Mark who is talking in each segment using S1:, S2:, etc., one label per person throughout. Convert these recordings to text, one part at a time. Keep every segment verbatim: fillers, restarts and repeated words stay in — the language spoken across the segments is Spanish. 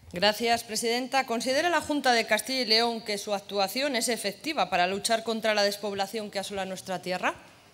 S1: Gracias, presidenta. ¿Considera la Junta de Castilla y León que su actuación es efectiva para luchar contra la despoblación que asola nuestra tierra?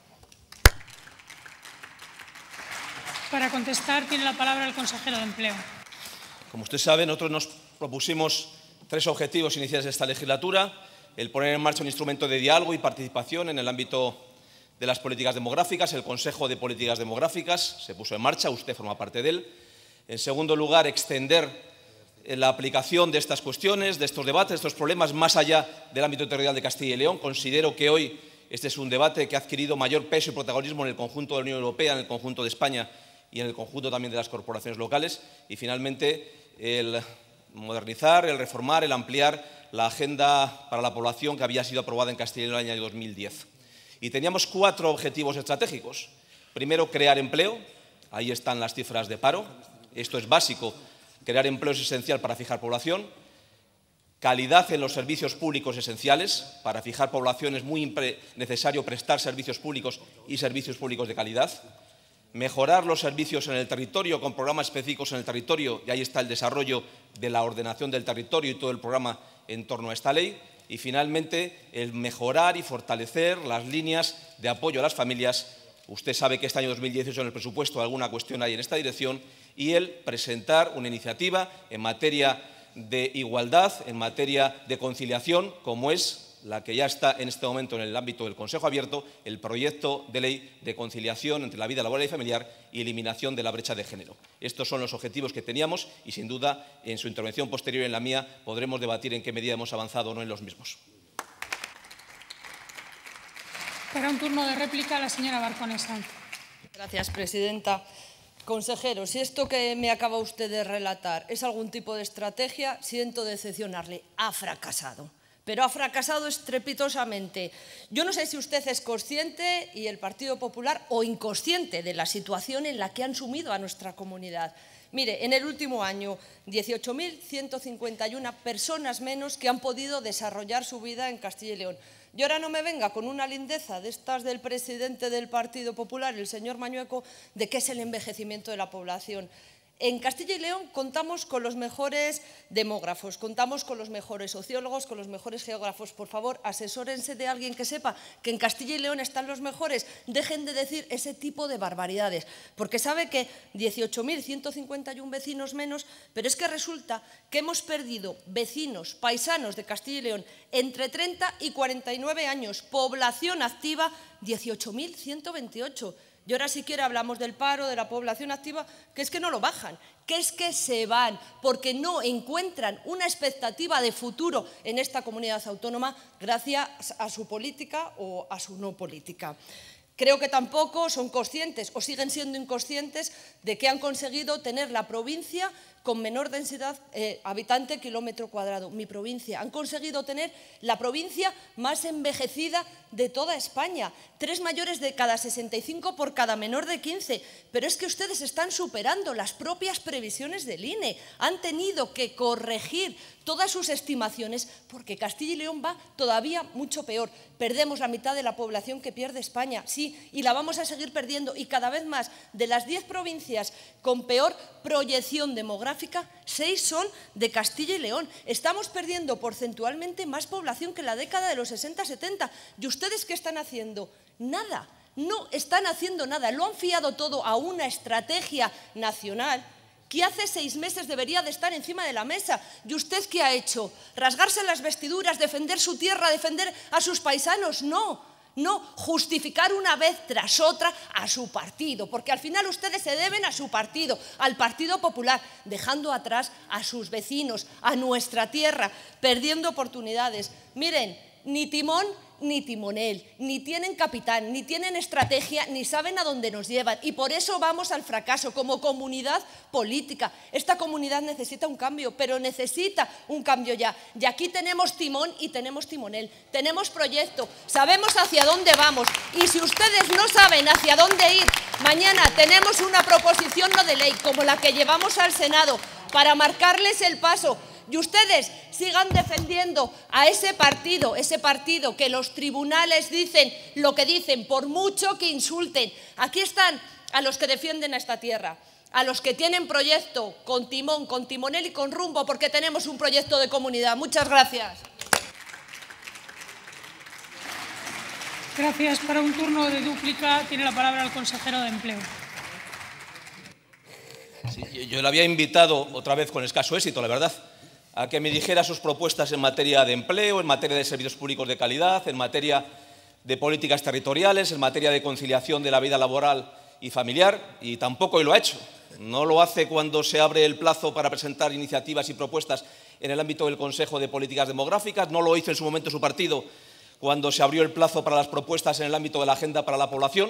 S2: Para contestar tiene la palabra el consejero de Empleo.
S3: Como usted sabe, nosotros nos propusimos tres objetivos iniciales de esta legislatura: el poner en marcha un instrumento de diálogo y participación en el ámbito de las políticas demográficas, el Consejo de Políticas Demográficas se puso en marcha, usted forma parte de él. En segundo lugar, extender la aplicación de estas cuestiones, de estos debates, de estos problemas, más allá del ámbito territorial de Castilla y León. Considero que hoy este es un debate que ha adquirido mayor peso y protagonismo en el conjunto de la Unión Europea, en el conjunto de España y en el conjunto también de las corporaciones locales. Y, finalmente, el modernizar, el reformar, el ampliar la agenda para la población que había sido aprobada en Castilla y León en el año dos mil diez. Y teníamos cuatro objetivos estratégicos. Primero, crear empleo. Ahí están las cifras de paro. Esto es básico. Crear empleo es esencial para fijar población. Calidad en los servicios públicos esenciales. Para fijar población es muy necesario prestar servicios públicos y servicios públicos de calidad. Mejorar los servicios en el territorio con programas específicos en el territorio, y ahí está el desarrollo de la ordenación del territorio y todo el programa en torno a esta ley. Y, finalmente, el mejorar y fortalecer las líneas de apoyo a las familias. Usted sabe que este año dos mil dieciocho en el presupuesto alguna cuestión hay en esta dirección, y el presentar una iniciativa en materia de igualdad, en materia de conciliación, como es la que ya está en este momento en el ámbito del Consejo Abierto, el proyecto de ley de conciliación entre la vida laboral y familiar y eliminación de la brecha de género. Estos son los objetivos que teníamos y, sin duda, en su intervención posterior y en la mía podremos debatir en qué medida hemos avanzado o no en los mismos.
S2: Para un turno de réplica, la señora Barcone Sanz.
S1: Gracias, presidenta. Consejero, si esto que me acaba usted de relatar es algún tipo de estrategia, siento decepcionarle. Ha fracasado. Pero ha fracasado estrepitosamente. Yo no sé si usted es consciente, y el Partido Popular, o inconsciente de la situación en la que han sumido a nuestra comunidad. Mire, en el último año, dieciocho mil ciento cincuenta y una personas menos que han podido desarrollar su vida en Castilla y León. Y ahora no me venga con una lindeza de estas del presidente del Partido Popular, el señor Mañueco, de qué es el envejecimiento de la población. En Castilla y León contamos con los mejores demógrafos, contamos con los mejores sociólogos, con los mejores geógrafos. Por favor, asesórense de alguien que sepa que en Castilla y León están los mejores. Dejen de decir ese tipo de barbaridades, porque sabe que dieciocho mil ciento cincuenta y uno vecinos menos, pero es que resulta que hemos perdido vecinos, paisanos de Castilla y León entre treinta y cuarenta y nueve años, población activa dieciocho mil ciento veintiocho. Y ahora siquiera hablamos del paro, de la población activa, que es que no lo bajan, que es que se van, porque no encuentran una expectativa de futuro en esta comunidad autónoma gracias a su política o a su no política. Creo que tampoco son conscientes o siguen siendo inconscientes de que han conseguido tener la provincia con menor densidad eh, habitante kilómetro cuadrado. Mi provincia. Han conseguido tener la provincia más envejecida de toda España. Tres mayores de cada sesenta y cinco por cada menor de quince. Pero es que ustedes están superando las propias previsiones del I N E. Han tenido que corregir todas sus estimaciones porque Castilla y León va todavía mucho peor. Perdemos la mitad de la población que pierde España, sí, y la vamos a seguir perdiendo. Y cada vez más, de las diez provincias con peor proyección demográfica, seis son de Castilla y León. Estamos perdiendo porcentualmente más población que en la década de los sesenta setenta. ¿Y ustedes qué están haciendo? Nada. No están haciendo nada. Lo han fiado todo a una estrategia nacional que hace seis meses debería de estar encima de la mesa. ¿Y usted qué ha hecho? ¿Rasgarse las vestiduras, defender su tierra, defender a sus paisanos? No. No, justificar una vez tras otra a su partido, porque al final ustedes se deben a su partido, al Partido Popular, dejando atrás a sus vecinos, a nuestra tierra, perdiendo oportunidades. Miren, ni timón ni timonel, ni tienen capitán, ni tienen estrategia, ni saben a dónde nos llevan. Y por eso vamos al fracaso como comunidad política. Esta comunidad necesita un cambio, pero necesita un cambio ya. Y aquí tenemos timón y tenemos timonel. Tenemos proyecto, sabemos hacia dónde vamos. Y si ustedes no saben hacia dónde ir, mañana tenemos una proposición no de ley, como la que llevamos al Senado, para marcarles el paso. Y ustedes sigan defendiendo a ese partido, ese partido que los tribunales dicen lo que dicen, por mucho que insulten. Aquí están a los que defienden a esta tierra, a los que tienen proyecto con timón, con timonel y con rumbo, porque tenemos un proyecto de comunidad. Muchas gracias.
S2: Gracias. Para un turno de dúplica tiene la palabra el consejero de Empleo.
S3: Sí, yo le había invitado, otra vez con escaso éxito, la verdad, a que me dijera sus propuestas en materia de empleo, en materia de servicios públicos de calidad, en materia de políticas territoriales, en materia de conciliación de la vida laboral y familiar, y tampoco lo ha hecho. No lo hace cuando se abre el plazo para presentar iniciativas y propuestas en el ámbito del Consejo de Políticas Demográficas, no lo hizo en su momento su partido cuando se abrió el plazo para las propuestas en el ámbito de la Agenda para la Población,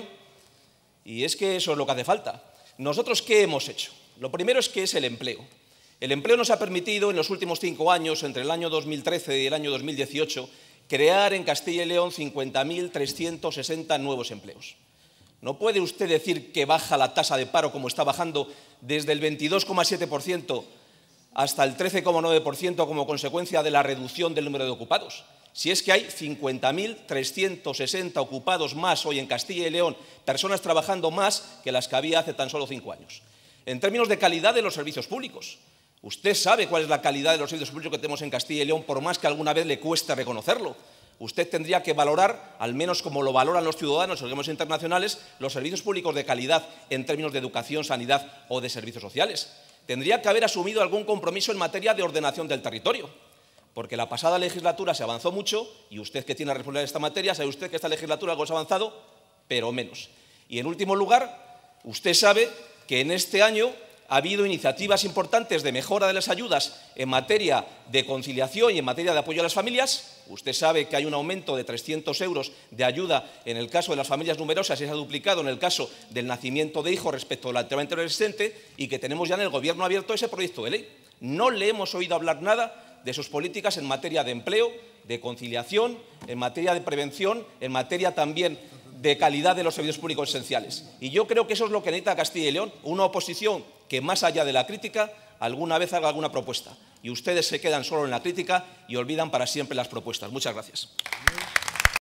S3: y es que eso es lo que hace falta. ¿Nosotros qué hemos hecho? Lo primero es que es el empleo. El empleo nos ha permitido en los últimos cinco años, entre el año dos mil trece y el año dos mil dieciocho, crear en Castilla y León cincuenta mil trescientos sesenta nuevos empleos. No puede usted decir que baja la tasa de paro como está bajando desde el veintidós coma siete por ciento hasta el trece coma nueve por ciento como consecuencia de la reducción del número de ocupados. Si es que hay cincuenta mil trescientos sesenta ocupados más hoy en Castilla y León, personas trabajando más que las que había hace tan solo cinco años. En términos de calidad de los servicios públicos, usted sabe cuál es la calidad de los servicios públicos que tenemos en Castilla y León, por más que alguna vez le cueste reconocerlo. Usted tendría que valorar, al menos como lo valoran los ciudadanos, los organismos internacionales, los servicios públicos de calidad en términos de educación, sanidad o de servicios sociales. Tendría que haber asumido algún compromiso en materia de ordenación del territorio, porque la pasada legislatura se avanzó mucho, y usted que tiene la responsabilidad de esta materia, sabe usted que esta legislatura algo se ha avanzado, pero menos. Y en último lugar, usted sabe que en este año ha habido iniciativas importantes de mejora de las ayudas en materia de conciliación y en materia de apoyo a las familias. Usted sabe que hay un aumento de trescientos euros de ayuda en el caso de las familias numerosas y se ha duplicado en el caso del nacimiento de hijos respecto al anteriormente existente, y que tenemos ya en el Gobierno abierto ese proyecto de ley. No le hemos oído hablar nada de sus políticas en materia de empleo, de conciliación, en materia de prevención, en materia también de calidad de los servicios públicos esenciales. Y yo creo que eso es lo que necesita Castilla y León, una oposición que, más allá de la crítica, alguna vez haga alguna propuesta. Y ustedes se quedan solo en la crítica y olvidan para siempre las propuestas. Muchas gracias.